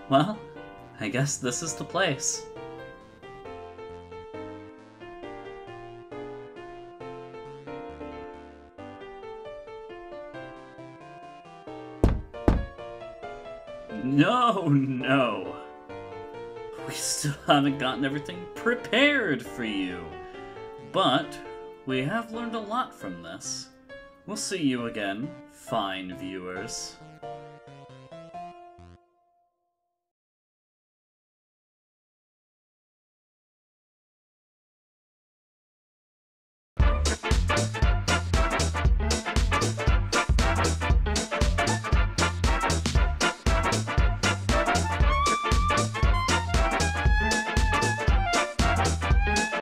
Well, I guess this is the place. No! We still haven't gotten everything prepared for you. But we have learned a lot from this. We'll see you again, fine viewers.